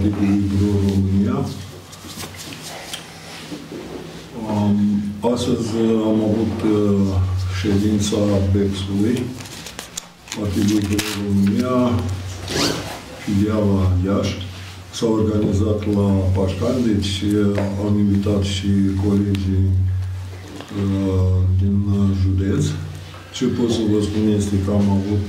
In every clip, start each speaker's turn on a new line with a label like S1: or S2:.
S1: Partidului Pro-România. Astăzi am avut ședința BEX-ului, Partidul Pro-România, filiala Iași. S-a organizat la Pașcani, deci am invitat și colegii din județ. Ce pot să vă spun este că am avut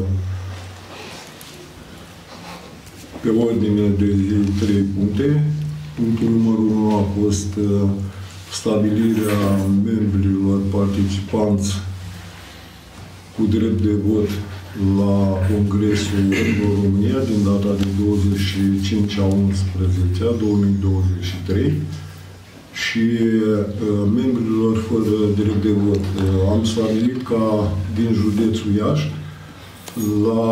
S1: pe ordine de zi 3 puncte. Punctul numărul 1 a fost stabilirea membrilor participanți cu drept de vot la Congresul România din data de 25 a 11 a 2023 și membrilor fără drept de vot. Am stabilit ca din județul Iași la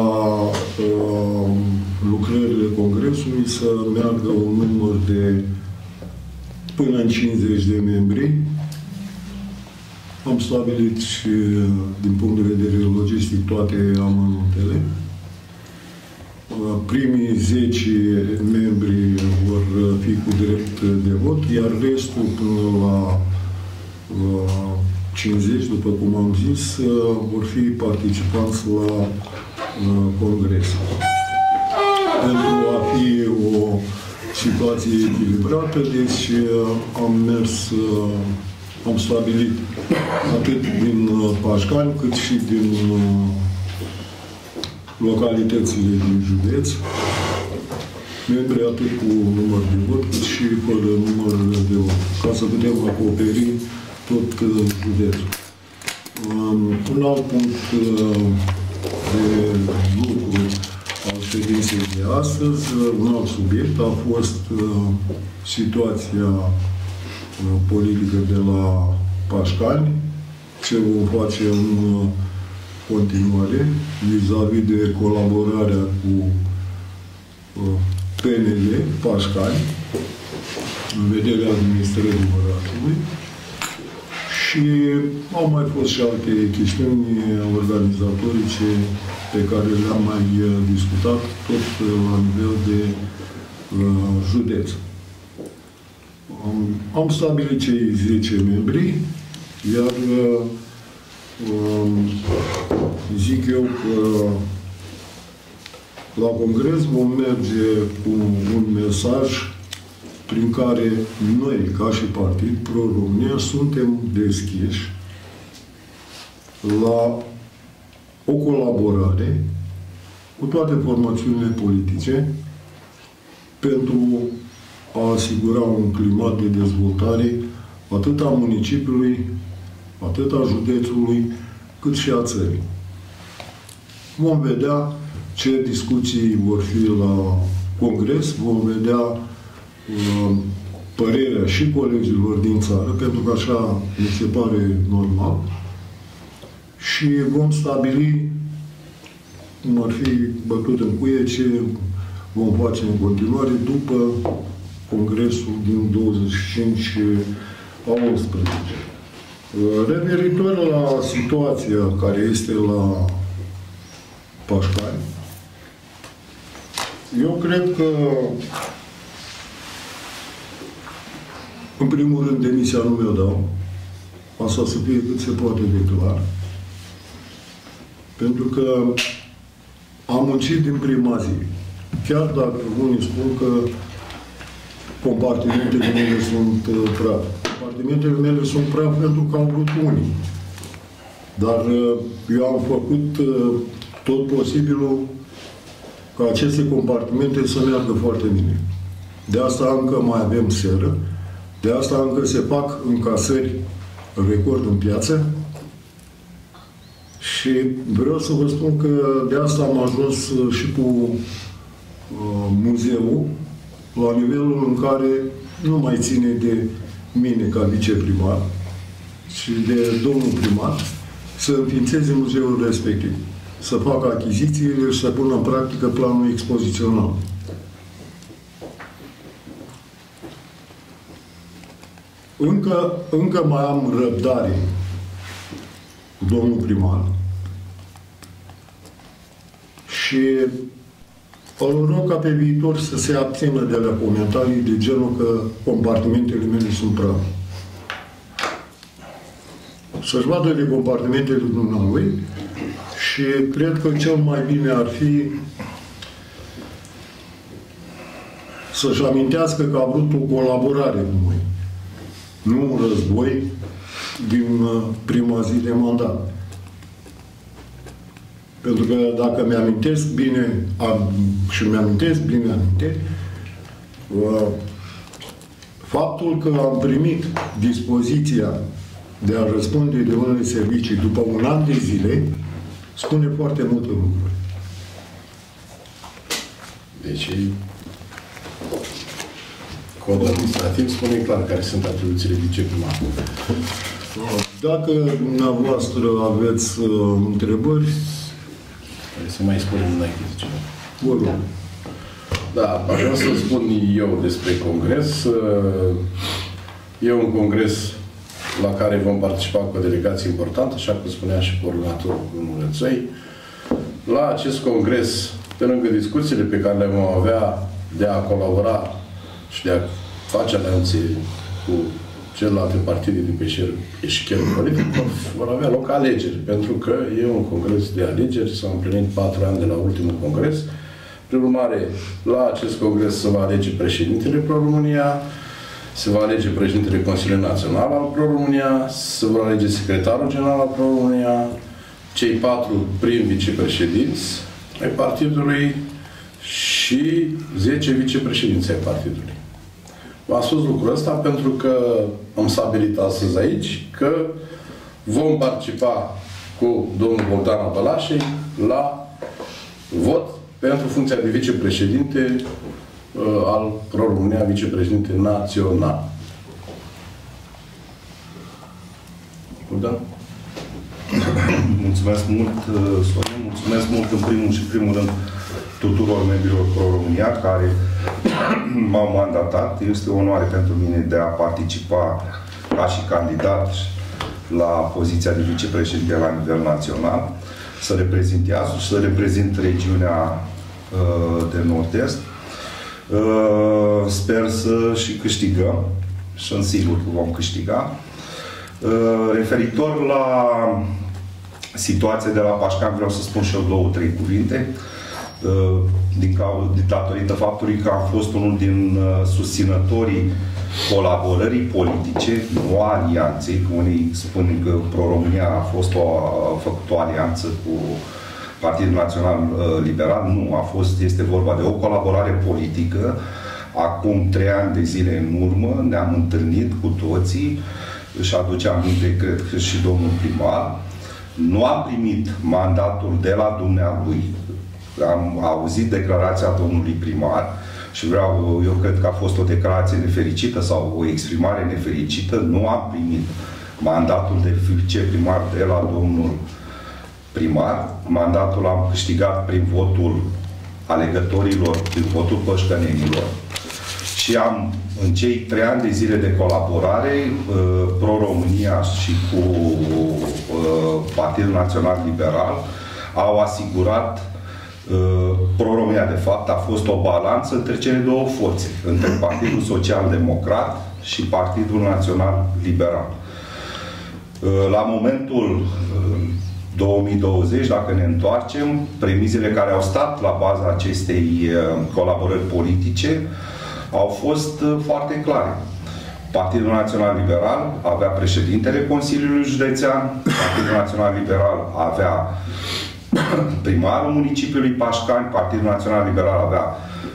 S1: lucrările Congresului să meargă un număr de până în 50 de membri. Am stabilit și, din punct de vedere logistic, toate amănuntele. Primii 10 membri vor fi cu drept de vot, iar restul, până la 50, după cum am zis, vor fi participanți la congres. Pentru a fi o situație echilibrată, deci am stabilit atât din Pașcani, cât și din localitățile din județ, membri atât cu număr de vot, cât și fără număr de vot, ca să putem acoperi tot județul. Un alt punct de lucru al ședinței de astăzi, un alt subiect, a fost situația politică de la Pașcani, ce vom face în continuare vis-a-vis de colaborarea cu PNL Pașcani în vederea administrării orașului și au mai fost și alte chestiuni organizatorice pe care le-am mai discutat tot la nivel de județ. Am stabilit cei 10 membri, iar zic eu că la congres vom merge cu un mesaj prin care noi, ca și Partid Pro-România, suntem deschiși la o colaborare cu toate formațiunile politice pentru a asigura un climat de dezvoltare atât a municipiului, atât a județului, cât și a țării. Vom vedea ce discuții vor fi la congres, vom vedea părerea și colegilor din țară, pentru că așa mi se pare normal, și vom stabili, cum ar fi bătut în cuie, ce vom face în continuare după Congresul din 25 a 11. Referitor la situația care este la Pașcani, eu cred că, în primul rând, demisia nu mi-o dau. Asta să fie cât se poate de clar. Pentru că am muncit din prima zi. Chiar dacă unii spun că compartimentele mele sunt praf. Compartimentele mele sunt praf pentru că au vrut unii. Dar eu am făcut tot posibilul ca aceste compartimente să meargă foarte bine. De asta încă mai avem seră, de asta încă se fac încasări record în piață și vreau să vă spun că de asta am ajuns și cu muzeul la nivelul în care nu mai ține de mine ca viceprimar, ci de domnul primar, să înființeze muzeul respectiv, să facă achizițiile și să pună în practică planul expozițional. Încă mai am răbdare cu domnul primar și Îl rog ca pe viitor să se abțină de la comentarii de genul că compartimentele mele sunt praf. Să-și vadă de compartimentele dumnealui și cred că cel mai bine ar fi să-și amintească că a vrut o colaborare cu noi. Nu un război din prima zi de mandat. Pentru că dacă mi-amintesc bine, și mi-amintesc bine aminte, faptul că am primit dispoziția de a răspunde de unele servicii după un an de zile, spune foarte multe lucruri.
S2: Deci, codul administrativ spune clar care sunt atribuțiile viceprimarului.
S1: Dacă dumneavoastră aveți întrebări,
S2: să mai spunem înainte de ceva.
S1: vă rog.
S2: Da, vreau să spun eu despre congres. E un congres la care vom participa cu o delegație importantă, așa cum spunea și coordonatorul Rățoi. La acest congres, pe lângă discuțiile pe care le vom avea de a colabora și de a face alianțe cu celelalte partide din pe eșichierul politic, vor avea loc alegeri, pentru că e un congres de alegeri, s-au împlinit 4 ani de la ultimul congres. Prin urmare, la acest congres se va alege președintele Pro-România, se va alege președintele Consiliului Național al Pro-România, se va alege secretarul general al Pro-România, cei 4 prim vicepreședinți ai partidului și 10 vicepreședinți ai partidului. V-am spus lucrul ăsta pentru că am stabilit astăzi aici că vom participa cu domnul Bogdan Abălașei la vot pentru funcția de vicepreședinte al Pro-România, vicepreședinte național. Bogdan?
S3: Mulțumesc mult, Sorin. Mulțumesc mult în primul rând tuturor membrilor Pro-România care m-au mandatat. Este o onoare pentru mine de a participa ca și candidat la poziția de vicepreședinte la nivel național, să reprezint Iasul și să reprezint regiunea de Nord-Est. Sper să și câștigăm și sunt sigur că vom câștiga. Referitor la situația de la Pașcan, vreau să spun și eu 2-3 cuvinte. Datorită faptului că am fost unul din susținătorii colaborării politice, nu a alianței, că unii spun că Pro-România a făcut o alianță cu Partidul Național Liberal. Nu, este vorba de o colaborare politică. Acum 3 ani de zile în urmă ne-am întâlnit cu toții, își aduce aminte, cred că și domnul primar. Nu am primit mandatul de la dumnealui. Am auzit declarația domnului primar și eu cred că a fost o declarație nefericită sau o exprimare nefericită. Nu am primit mandatul de viceprimar de la domnul primar. Mandatul l-am câștigat prin votul alegătorilor, prin votul pășcănenilor. Și în cei 3 ani de zile de colaborare, Pro-România și cu Partidul Național Liberal au asigurat Pro-România, de fapt, a fost o balanță între cele două forțe, între Partidul Social Democrat și Partidul Național Liberal. La momentul 2020, dacă ne întoarcem, premizele care au stat la baza acestei colaborări politice au fost foarte clare. Partidul Național Liberal avea președintele Consiliului Județean, Partidul Național Liberal avea primarul municipiului Pașcani, Partidul Național Liberal avea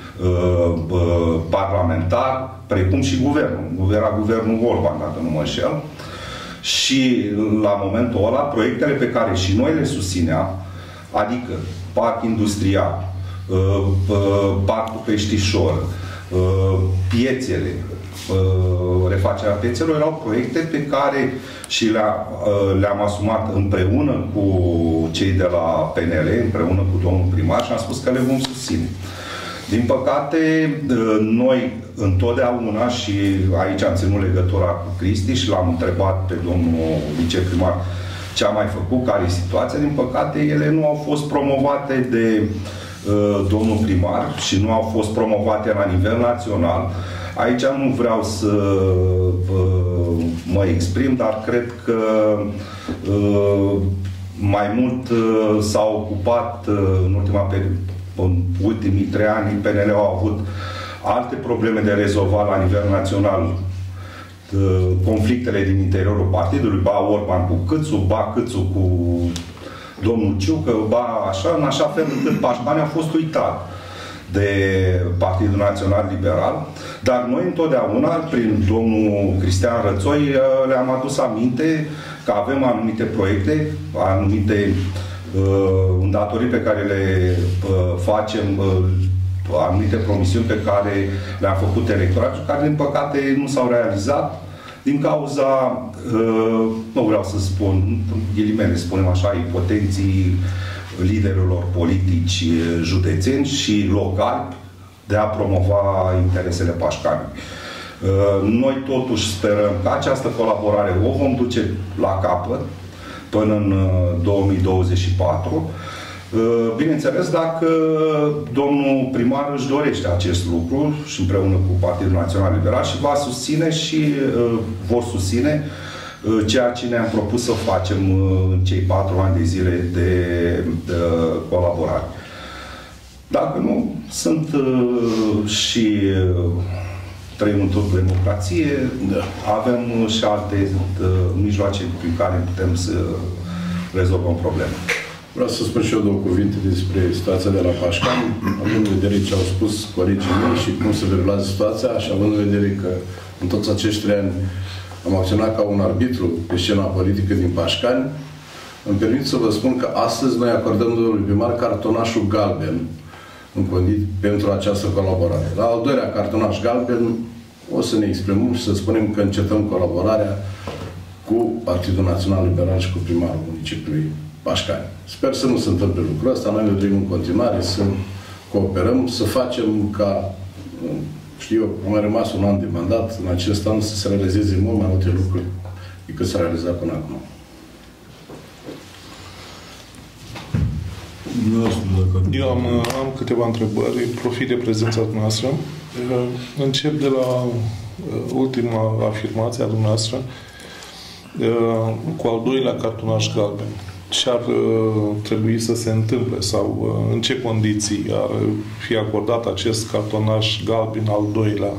S3: parlamentar, precum și guvernul. Era guvernul Orban, dacă nu mă înșel. Și la momentul ăla, proiectele pe care și noi le susțineam, adică parc industrial, parcul Peștișor, piețele, refacerea piețelor, erau proiecte pe care și le-am asumat împreună cu cei de la PNL, împreună cu domnul primar și am spus că le vom susține. Din păcate, noi întotdeauna, și aici am ținut legătura cu Cristi și l-am întrebat pe domnul viceprimar ce a mai făcut, care e situația. Din păcate, ele nu au fost promovate de domnul primar și nu au fost promovate la nivel național. Aici nu vreau să mă exprim, dar cred că mai mult s-a ocupat în ultimii 3 ani, PNL au avut alte probleme de rezolvat la nivel național, conflictele din interiorul partidului, ba Orban cu Câțu, ba Câțu cu domnul Ciucă, ba așa, în așa fel încât Pașcani a fost uitat de Partidul Național Liberal, dar noi întotdeauna, prin domnul Cristian Rățoi, le-am adus aminte că avem anumite proiecte, anumite îndatoriri pe care le facem, anumite promisiuni pe care le-am făcut electorat, care, din păcate, nu s-au realizat din cauza, nu vreau să spun, ghilimele, spunem așa, impotenții liderilor politici județeni și locali de a promova interesele Pașcani. Noi totuși sperăm că această colaborare o vom duce la capăt până în 2024. Bineînțeles, dacă domnul primar își dorește acest lucru și împreună cu Partidul Național Liberal și va susține și vor susține ceea ce ne-am propus să facem în cei 4 ani de zile de colaborare. Dacă nu, sunt și trăim într-o democrație, avem și alte mijloace prin care putem să rezolvăm probleme.
S2: Vreau să spun și eu 2 cuvinte despre situația de la Pașcani, având în vedere ce au spus colegii mei și cum se derulează situația, și având în vedere că în toți acești 3 ani am acționat ca un arbitru pe scena politică din Pașcani, îmi permit să vă spun că astăzi noi acordăm domnului primar cartonașul galben pentru această colaborare. La al 2-lea cartonaș galben o să ne exprimăm și să spunem că încetăm colaborarea cu Partidul Național Liberal și cu primarul municipiului Pașcani. Sper să nu se întâmple lucrul ăsta. Noi ne dorim în continuare să cooperăm, să facem ca, știu eu, am mai rămas un an de mandat, în acest an să se realizeze mult mai multe lucruri decât s-a realizat până acum.
S4: Eu am câteva întrebări. Profit de prezența dumneavoastră. Încep de la ultima afirmație a dumneavoastră cu al 2-lea cartonaș galben. Ce ar trebui să se întâmple sau în ce condiții ar fi acordat acest cartonaș galben al 2-lea?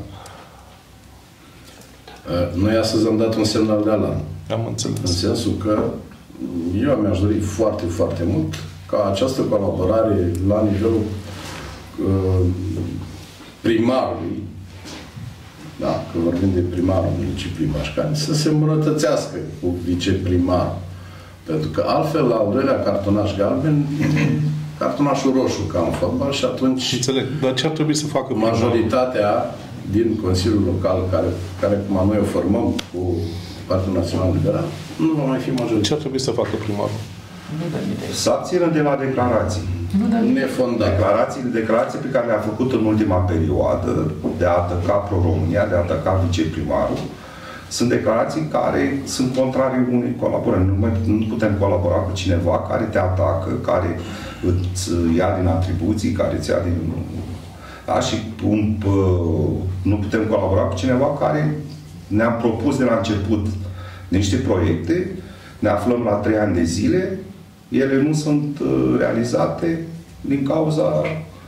S2: Noi astăzi am dat un semnal de alarmă.
S4: Am înțeles.
S2: În sensul că eu mi-aș dori foarte, foarte mult ca această colaborare la nivelul primarului, da, că vorbim de primarul municipiului Pașcani, să se îmbunătățească cu viceprimarul. Pentru că altfel, la al 2-lea cartonaș galben, cartonașul roșu ca în fotbal și atunci...
S4: Înțeleg. Dar ce ar trebui să facă
S2: majoritatea din Consiliul Local, care cum noi o formăm cu Partidul Național Liberal, nu va mai fi majoritate.
S4: Ce ar trebui să facă primarul?
S3: Să abțină de la declarații. Declarații pe care le-a făcut în ultima perioadă de a ataca Pro-România, de a ataca viceprimarul, sunt declarații care sunt contrarii unei colaborări. Nu putem colabora cu cineva care te atacă, care îți ia din atribuții, care îți ia din... Da? Și nu putem colabora cu cineva care ne-a propus de la început niște proiecte, ne aflăm la 3 ani de zile, ele nu sunt realizate din cauza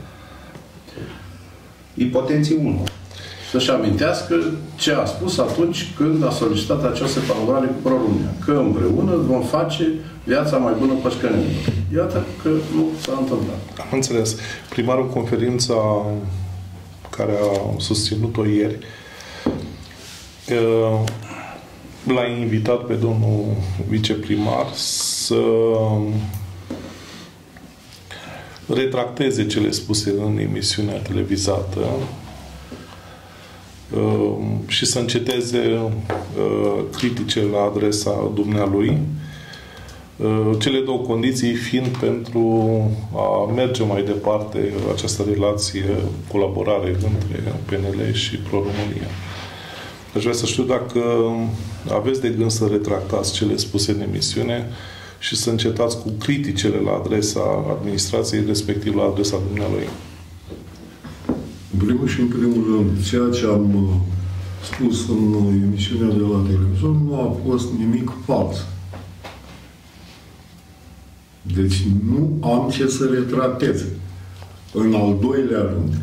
S3: impotenții unor.
S2: Să-și amintească ce a spus atunci când a solicitat această colaborare cu Pro-România. Că împreună vom face viața mai bună pașcanilor. Iată că nu s-a întâmplat.
S4: Am înțeles. Primarul, conferința care a susținut-o ieri, l-a invitat pe domnul viceprimar să retracteze cele spuse în emisiunea televizată și să înceteze critice la adresa dumnealui. Cele 2 condiții fiind pentru a merge mai departe această relație, colaborare între PNL și Pro-România. Aș vrea să știu dacă aveți de gând să retractați cele spuse în emisiune și să încetați cu criticele la adresa administrației, respectiv la adresa dumnealui.
S1: În primul și în primul rând, ceea ce am spus în emisiunea de la televizor nu a fost nimic fals. Deci nu am ce să retractez. În al doilea rând,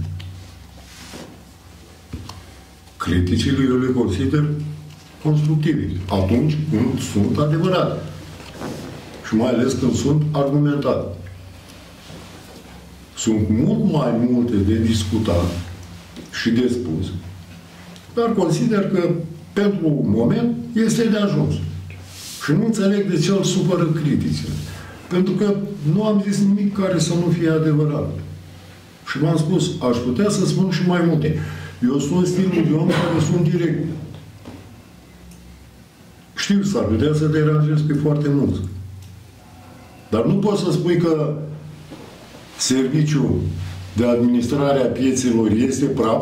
S1: criticile eu le consider constructive. Atunci când sunt adevărate. Și mai ales când sunt argumentate. Sunt mult mai multe de discutat și de spus, dar consider că pentru moment este de ajuns. Și nu înțeleg de ce îl supără criticile. Pentru că nu am zis nimic care să nu fie adevărat. Și v-am spus, aș putea să spun și mai multe. Eu sunt stilul de om care sunt direct. Știu, s-ar putea să deranjez pe foarte mulți. Dar nu poți să spui că serviciul de administrare a piețelor este praf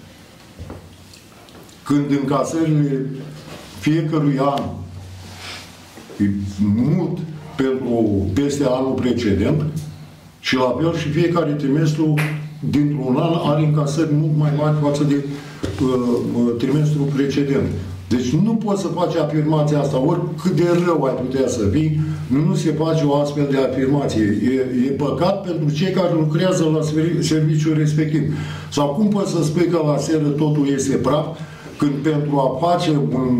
S1: când încasările fiecărui an e mult pentru peste anul precedent și la fel și fiecare trimestru dintr-un an are încasări mult mai mari față de trimestrul precedent. Deci nu poți să faci afirmația asta, oricât de rău ai putea să fii, nu se face o astfel de afirmație. E păcat pentru cei care lucrează la serviciul respectiv. Sau cum poți să spui că la seră totul este praf, când pentru a face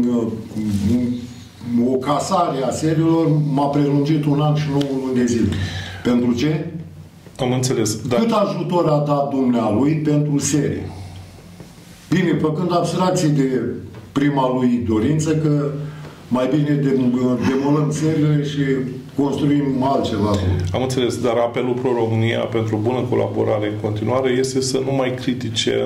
S1: o casare a serilor m-a prelungit un an și 9 luni de zile. Pentru ce?
S4: Am înțeles. Dar...
S1: Cât ajutor a dat dumnealui pentru serie? Bine, făcând abstracții de prima lui dorință, că mai bine demolăm seriile și construim altceva.
S4: Am înțeles, dar apelul Pro-România pentru bună colaborare în continuare este să nu mai critique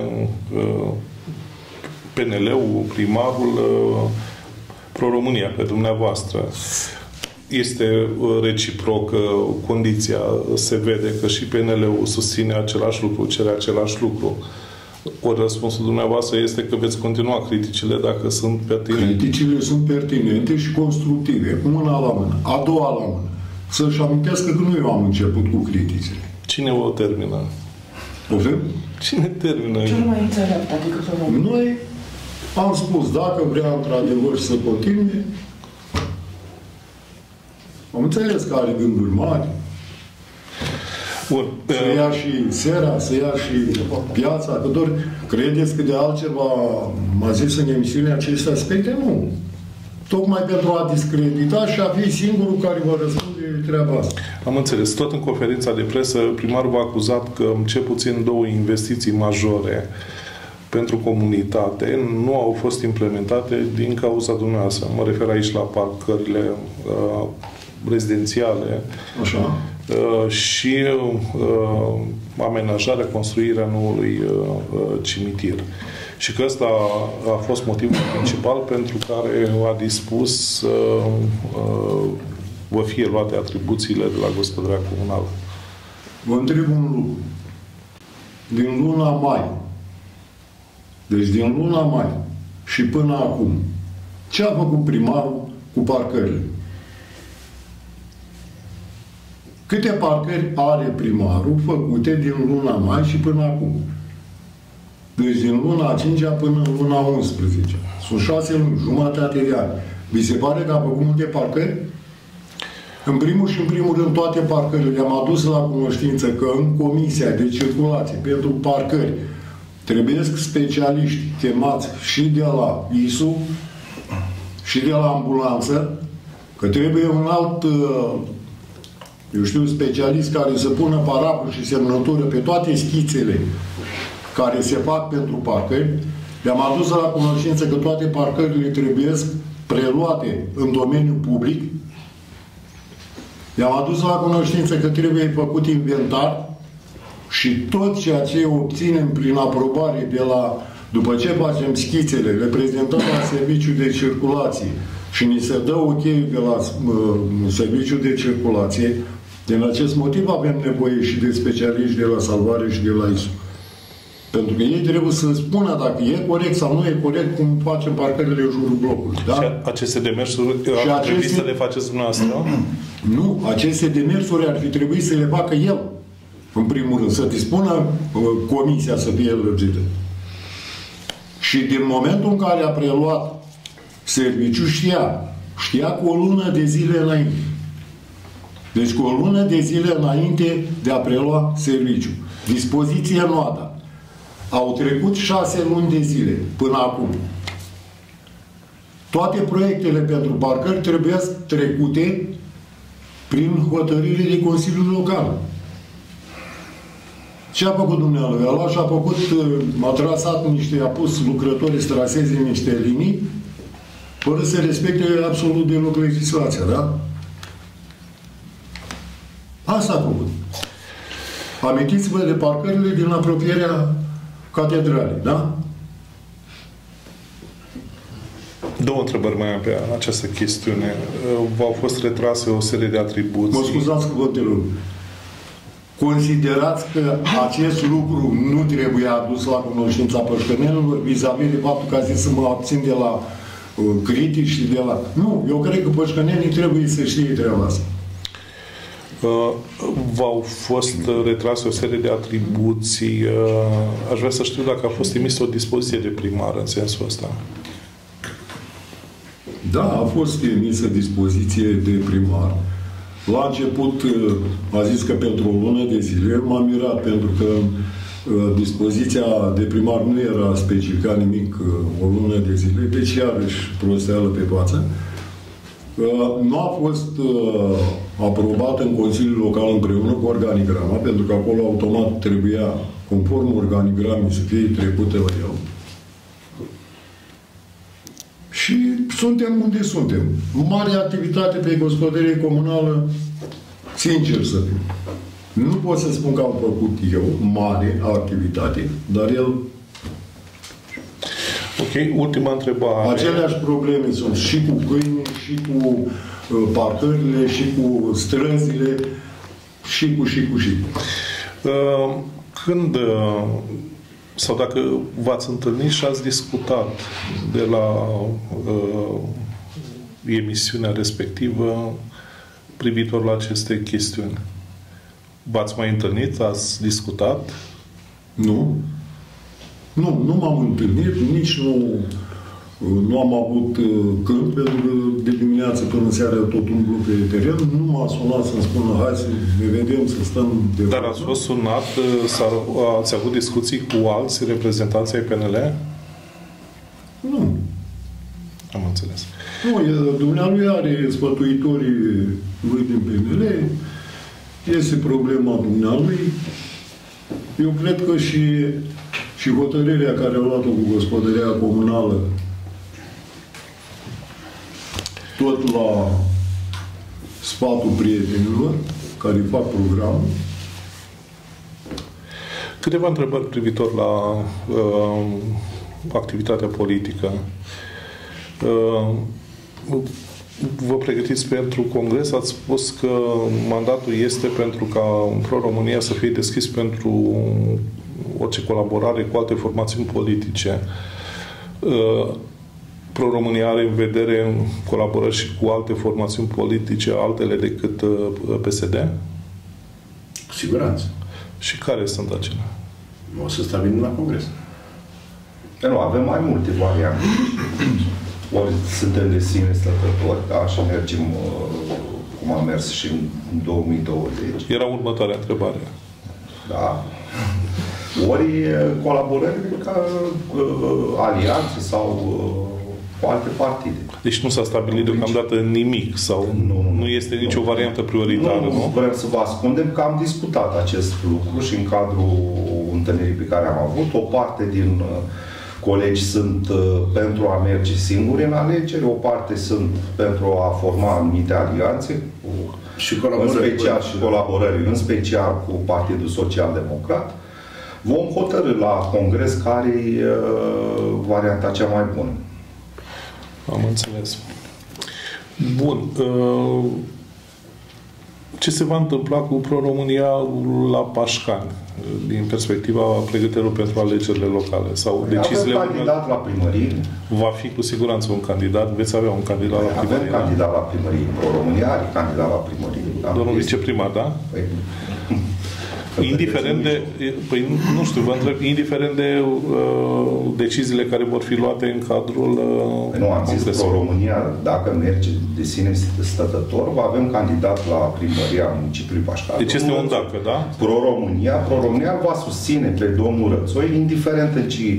S4: PNL-ul, primarul, Pro-România, pe dumneavoastră. Este reciproc condiția, se vede că și PNL-ul susține același lucru, cere același lucru. Ori răspunsul dumneavoastră este că veți continua criticile dacă sunt pertinente.
S1: Criticile sunt pertinente și constructive, una la mână, a doua la mână. Să-și amintească că nu eu am început cu criticile.
S4: Cine o termină?
S1: Poftim?
S4: Cine termină?
S5: Cel mai înțelept, adică
S1: noi am spus, dacă vrea într-adevăr să continue, am înțeles că are gânduri mari, să ia și sera, să ia și piața, că doar credeți că de altceva m-a zis în emisiunea aceste aspecte? Nu. Tocmai pentru a discredita și a fi singurul care va răspunde treaba asta.
S4: Am înțeles. Tot în conferința de presă, primarul v-a acuzat că cel puțin 2 investiții majore pentru comunitate nu au fost implementate din cauza dumneavoastră. Mă refer aici la parcările rezidențiale.
S1: Așa.
S4: Și amenajarea, construirea noului cimitir. Și că ăsta a fost motivul principal pentru care a dispus să vă fie luate atribuțiile de la gospodăria comunală.
S1: Vă întreb un lucru. Din luna mai, deci din luna mai și până acum, ce a făcut primarul cu parcările? Câte parcări are primarul făcute din luna mai și până acum? Deci din luna 5-a până în luna 11. Sunt 6 luni, jumătate de ani. Vi se pare că a făcut multe parcări? În primul și în primul rând, toate parcările le-am adus la cunoștință că în Comisia de Circulație pentru parcări trebuie specialiști chemați și de la ISU și de la ambulanță, că trebuie un alt eu știu, specialist care să pună paraful și semnătură pe toate schițele care se fac pentru parcări. Le-am adus la cunoștință că toate parcările trebuie preluate în domeniul public. Le-am adus la cunoștință că trebuie făcut inventar și tot ceea ce obținem prin aprobare de la, după ce facem schițele, le prezentăm la Serviciul de Circulație și ni se dă ok de la Serviciul de Circulație. Din acest motiv avem nevoie și de specialiști de la Salvare și de la ISU. Pentru că ei trebuie să spună dacă e corect sau nu e corect cum facem parcările în jurul blocului. Da?
S4: Și aceste demersuri ar trebui să le faceți dumneavoastră?
S1: Nu, aceste demersuri ar fi trebuit să le facă el, în primul rând, să dispună comisia să fie lărgită. Și din momentul în care a preluat serviciu, știa cu o lună de zile înainte. Deci cu o lună de zile înainte de a prelua serviciu. Dispoziția nu a dat. Au trecut 6 luni de zile până acum. Toate proiectele pentru parcări trebuia trecute prin hotărâre de Consiliul Local. Ce a făcut dumnealui? A luat și a făcut, a trasat niște, a pus lucrătorii să traseze niște linii fără să respecte absolut deloc legislația, da? Asta a făcut. Amintiți-vă de parcările din apropierea catedralei, da?
S4: Două întrebări mai am pe această chestiune. V-au fost retrase o serie de atribuții.
S1: Mă scuzați cuvântelul. Considerați că acest lucru nu trebuie adus la cunoștința pășcănenilor vis-a-vis de faptul că a zis să mă abțin de la critici și de la... Nu, eu cred că pășcănenii trebuie să știe treaba asta.
S4: V-au fost retrase o serie de atribuții. Aș vrea să știu dacă a fost emisă o dispoziție de primar în sensul ăsta.
S1: Da, a fost emisă dispoziție de primar. La început a zis că pentru o lună de zile. M-am mirat pentru că dispoziția de primar nu era specificat nimic o lună de zile, deci iarăși prosteală pe față. Nu a fost aprobată în Consiliul Local împreună cu organigrama, pentru că acolo automat trebuia, conform organigramei, să fie trecută la el. Și suntem unde suntem. Mare activitate pe gospodărie comunală, sincer să fiu. Nu pot să spun că am făcut eu mare activitate, dar el...
S4: Ok, ultima întrebare.
S1: Aceleași probleme sunt și cu câini, și cu parcările, și cu străzile, și cu.
S4: Când sau dacă v-ați întâlnit și ați discutat de la emisiunea respectivă privitor la aceste chestiuni? V-ați mai întâlnit? Ați discutat?
S1: Nu. Nu m-am întâlnit, nici nu am avut când, pentru că de dimineață până seara tot umblu pe teren. Nu m-a sunat să-mi spună hai să ne vedem, să stăm de...
S4: Dar ați fost sunat, ați avut discuții cu alți reprezentanți ai PNL?
S1: Nu.
S4: Am înțeles.
S1: Nu, dumnealui are sfătuitorii lui din PNL, este problema dumnealui. Eu cred că și hotărârea care a luat-o cu gospodăria comunală tot la sfatul prietenilor care fac programul.
S4: Câteva întrebări privitor la activitatea politică. Vă pregătiți pentru congres? Ați spus că mandatul este pentru ca Pro-România să fie deschis pentru orice colaborare cu alte formațiuni politice. Pro-România are în vedere colaborări și cu alte formațiuni politice, altele decât PSD?
S2: Cu siguranță.
S4: Și care sunt acelea?
S2: O să stabilim la congres.
S3: Nu, avem mai multe variante. Ori suntem de sine stătători, da, și mergem cum am mers și în 2020.
S4: Era următoarea întrebare.
S3: Da. Ori colaborări ca alianțe sau cu alte partide.
S4: Deci nu s-a stabilit deocamdată nimic sau nu este nicio variantă prioritară, nu?
S3: Nu vrem să vă ascundem că am discutat acest lucru și în cadrul întâlnirii pe care am avut. O parte din colegi sunt pentru a merge singuri în alegeri, o parte sunt pentru a forma anumite alianțe,
S2: și
S3: colaborări, în special cu Partidul Social Democrat. Vom hotărî la congres care e varianta cea mai bună.
S4: Am înțeles. Bun. ce se va întâmpla cu Pro-România la Pașcani, din perspectiva pregătirilor pentru alegerile locale? Sau deciziile...
S3: Avem candidat la primărie.
S4: Va fi cu siguranță un candidat? Veți avea un candidat la primărie?
S3: Avem candidat la primărie. Pro-România are candidat la primărie.
S4: Domnul viceprimar, da?
S3: Păi,
S4: indiferent de, păi nu știu, vă întreb, indiferent de deciziile care vor fi luate în cadrul
S3: nu, am zis Pro-România, dacă merge de sine stătător, avem candidat la primăria municipiului Pașcani.
S4: Deci este un dacă, da?
S3: Pro-România va susține pe domnul Rățoi, indiferent în ce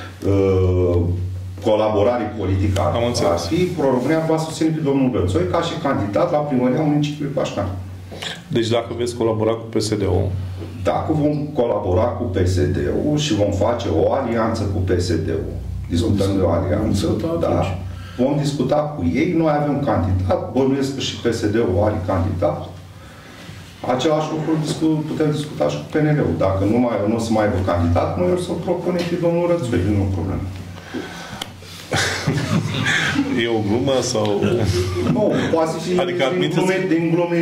S3: colaborare politică ar fi, Pro-România va susține pe domnul Rățoi ca și candidat la primăria municipiului Pașcani.
S4: Deci dacă veți colabora cu PSD-ul?
S3: Dacă vom colabora cu PSD-ul și vom face o alianță cu PSD-ul, discutăm de o alianță, da, vom discuta cu ei, noi avem candidat, bănuiesc că și PSD-ul are candidat. Același lucru putem discuta și cu PNL-ul. Dacă nu o să mai aibă candidat, noi o să-l propunem pe domnul Rățoi, nu o problemă.
S4: E o glumă sau...
S3: Nu, poate fi
S4: adică
S3: din glume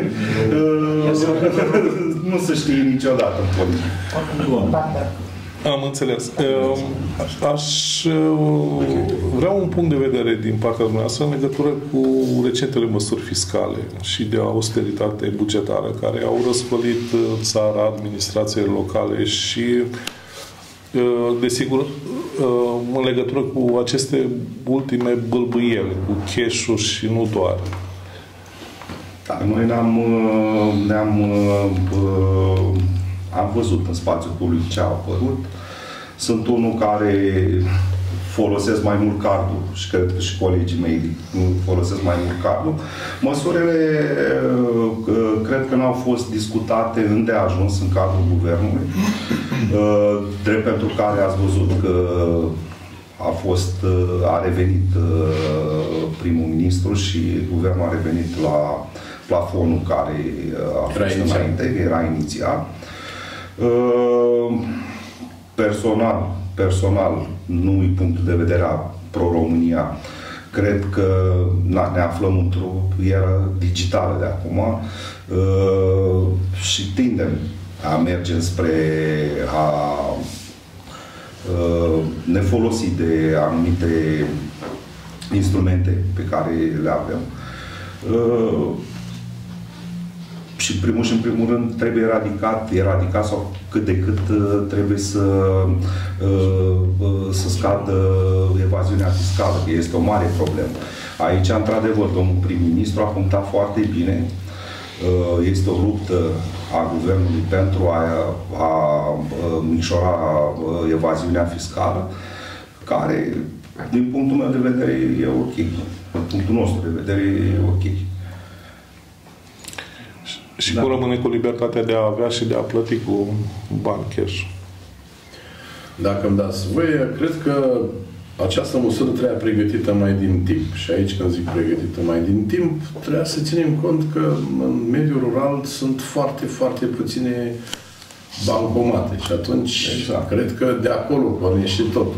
S3: nu se știe niciodată în politică.
S4: Am înțeles. Aș vrea un punct de vedere din partea dumneavoastră în legătură cu recentele măsuri fiscale și de austeritate bugetară care au răscolit țara, administrațiile locale și desigur, în legătură cu aceste ultime bâlbâiele, cu cash-ul și nu doar.
S3: Da, noi am văzut în spațiul public ce a apărut. Sunt unul care folosesc mai mult cardul și cred că și colegii mei folosesc mai mult cardul. Măsurile cred că n-au fost discutate îndeajuns în cadrul guvernului, drept pentru care ați văzut că a revenit primul ministru și guvernul a revenit la plafonul care a fost înainte, era inițial. Personal, nu-i punctul de vedere a Pro-România, cred că ne aflăm într-o eră digitală de acum și tindem a merge spre a ne folosi de anumite instrumente pe care le avem. Și în primul rând trebuie eradicat sau cât de cât trebuie să scadă evaziunea fiscală, că este o mare problemă. Aici, într-adevăr, domnul prim-ministru a punctat foarte bine. Este o luptă a guvernului pentru a micșora evaziunea fiscală, care, din punctul meu de vedere, e ok. Din punctul nostru de vedere, e ok.
S4: Și cum rămâne cu libertatea de a avea și de a plăti cu bani cash?
S2: Dacă îmi dați voie, cred că această măsură trebuia pregătită mai din timp. Și aici, când zic pregătită mai din timp, trebuia să ținem cont că în mediul rural sunt foarte, foarte puține bancomate. Și atunci, exact, cred că de acolo pornește și totul.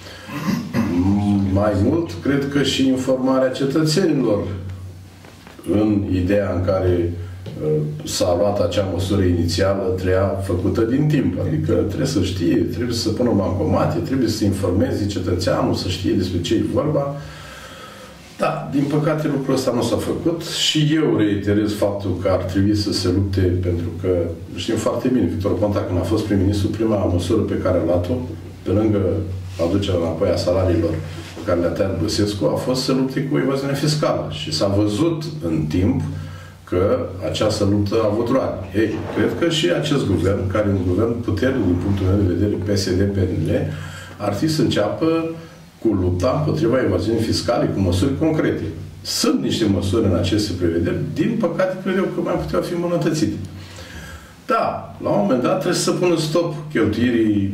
S2: Mai mult, cred că și informarea cetățenilor în ideea în care s-a luat acea măsură inițială, trebuia făcută din timp. Adică trebuie să știe, trebuie să pună bancomate, trebuie să informeze cetățeanul, să știe despre ce e vorba. Da, din păcate lucrul ăsta nu s-a făcut și eu reiterez faptul că ar trebui să se lupte, pentru că știm foarte bine, Victor Ponta, când a fost prim-ministru, prima măsură pe care a luat-o, pe lângă aducerea înapoi a salariilor pe care le-a tăiat Băsescu, a fost să lupte cu evaziunea fiscală. Și s-a văzut în timp că această luptă a avut roade. Ei, cred că și acest guvern, care e un guvern puternic din punctul meu de vedere, PSD-PNL, ar trebui să înceapă cu lupta împotriva evaziunii fiscale, cu măsuri concrete. Sunt niște măsuri în aceste prevederi, din păcate cred eu că mai puteau fi îmbunătățite. Da, la un moment dat trebuie să pună stop cheltuirii,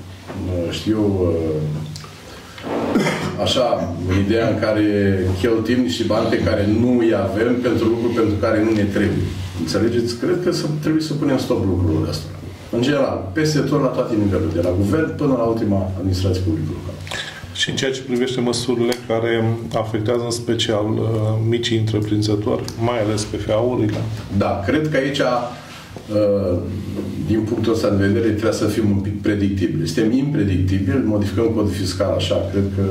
S2: așa, ideea în care cheltuim niște bani pe care nu îi avem pentru lucruri pentru care nu ne trebuie. Înțelegeți? Cred că trebuie să punem stop lucrurile astea. În general, peste tot, la toate nivelurile, de la guvern până la ultima administrație publică locală.
S4: Și în ceea ce privește măsurile care afectează în special micii întreprinzători, mai ales PFA-urile?
S2: Da, cred că aici, din punctul ăsta de vedere, trebuie să fim un pic predictibili. Suntem impredictibili, modificăm codul fiscal așa, cred că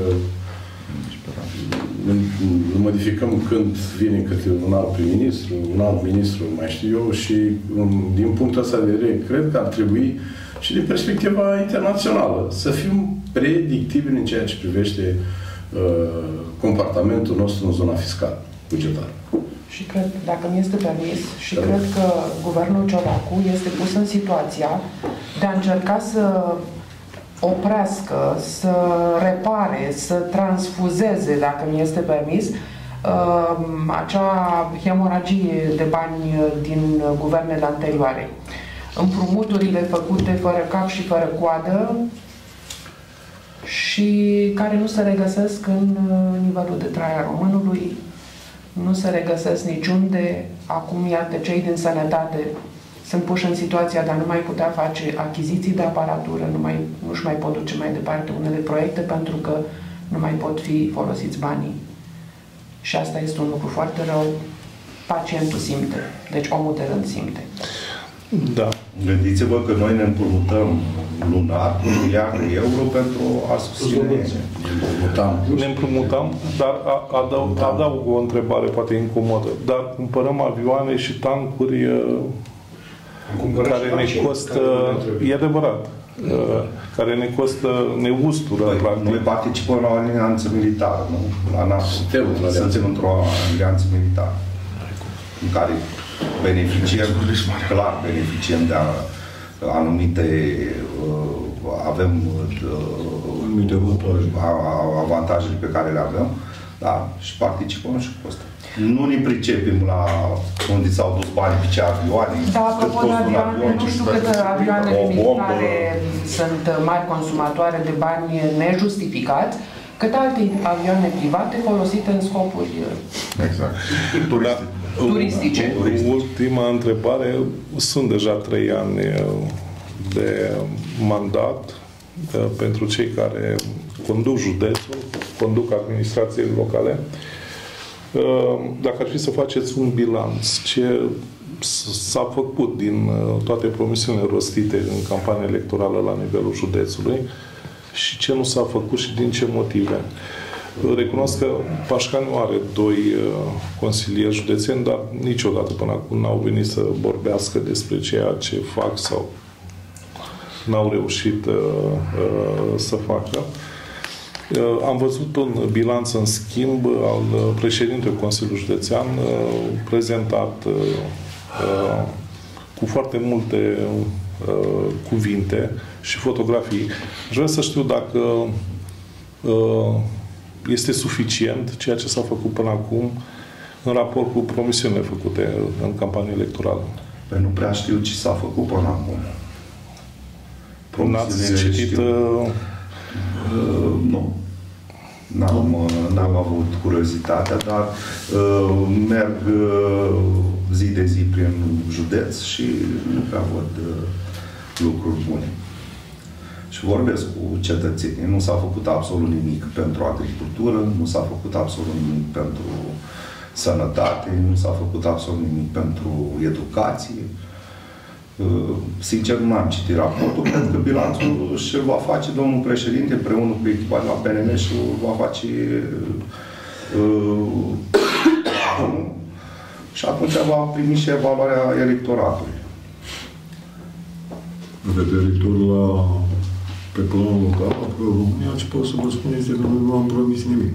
S2: modificăm când vine câte un alt prim-ministru, un alt ministru, mai știu eu, și din punctul ăsta de vedere, cred că ar trebui și din perspectiva internațională să fim predictibili în ceea ce privește comportamentul nostru în zona fiscală, bugetară.
S5: Și cred, dacă mi este permis, și cred că guvernul Ciolacu este pus în situația de a încerca să oprească, să repare, să transfuzeze, dacă mi este permis, acea hemoragie de bani din guvernele anterioare. Împrumuturile făcute fără cap și fără coadă și care nu se regăsesc în nivelul de trai al românului, nu se regăsesc niciunde. Acum, iată, cei din sănătate sunt puși în situația de a nu mai putea face achiziții de aparatură, nu-și mai pot duce mai departe unele proiecte pentru că nu mai pot fi folosiți banii. Și asta este un lucru foarte rău. Pacientul simte, deci omul de rând simte.
S4: Da.
S3: Gândiți-vă că noi ne împrumutăm lunar 1 miliard de euro pentru a susține.
S4: Ne împrumutăm, dar adaug o întrebare poate incomodă. Dar cumpărăm avioane și tancuri care ne costă, e adevărat, care ne costă neustură.
S3: Noi participăm la o alianță militară, nu? La NATO. Suntem într-o alianță militară în care beneficiem de anumite avem avantajele pe care le avem, da, și participăm și cu asta. Nu ne pricepem la unde s-au dus bani pe ce avioane.
S5: Da, apropo de avioane, nu știu câte avioanele militare sunt mari consumatoare de bani nejustificați, cât alte avioane private folosite în scopuri turistice.
S4: Ultima întrebare. Sunt deja 3 ani de mandat pentru cei care conduc județul, conduc administrațiile locale. Dacă ar fi să faceți un bilanț, ce s-a făcut din toate promisiunile rostite în campania electorală la nivelul județului și ce nu s-a făcut și din ce motive. Recunosc că Pașcani are 2 consilieri județeni, dar niciodată până acum n-au venit să vorbească despre ceea ce fac sau n-au reușit să facă. Am văzut un bilanț, în schimb, al președintelui Consiliului Județean prezentat cu foarte multe cuvinte și fotografii. Aș vrea să știu dacă este suficient ceea ce s-a făcut până acum în raport cu promisiunile făcute în campanie electorală.
S3: Păi nu prea știu ce s-a făcut până acum.
S4: N-ați citit...
S3: Nu. N-am avut curiozitatea, dar merg zi de zi prin județ și nu prea văd lucruri bune. Și vorbesc cu cetățenii. Nu s-a făcut absolut nimic pentru agricultură, nu s-a făcut absolut nimic pentru sănătate, nu s-a făcut absolut nimic pentru educație. Sincer, nu am citit raportul. Cred că bilanțul și-l va face domnul președinte împreună cu echipa de la PNL și va face și atunci va primi și evaluarea electoratului.
S1: Referitor pe planul local, pe România, ce pot să vă spun este că noi nu am promis nimic.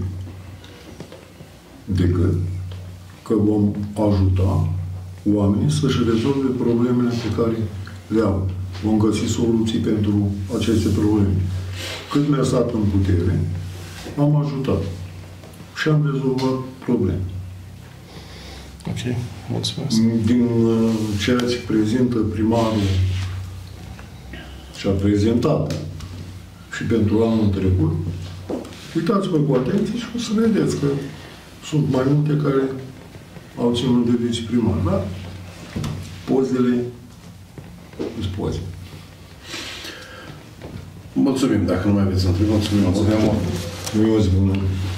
S1: Decât că vom ajuta oamenii să-și rezolve problemele pe care le au. Vom găsi soluții pentru aceste probleme. Cât mi-a stat în putere, am ajutat. Și am rezolvat probleme.
S4: Ok, mulțumesc.
S1: Din ceea ce prezintă primarul și a prezentat și pentru anul trecut, uitați-vă cu atenție și o să vedeți că sunt mai multe care au ținut de viceprimar, da? Pozele sunt poze.
S2: Mulțumim, dacă nu mai aveți întrebări. Mulțumim.
S1: Eu zic,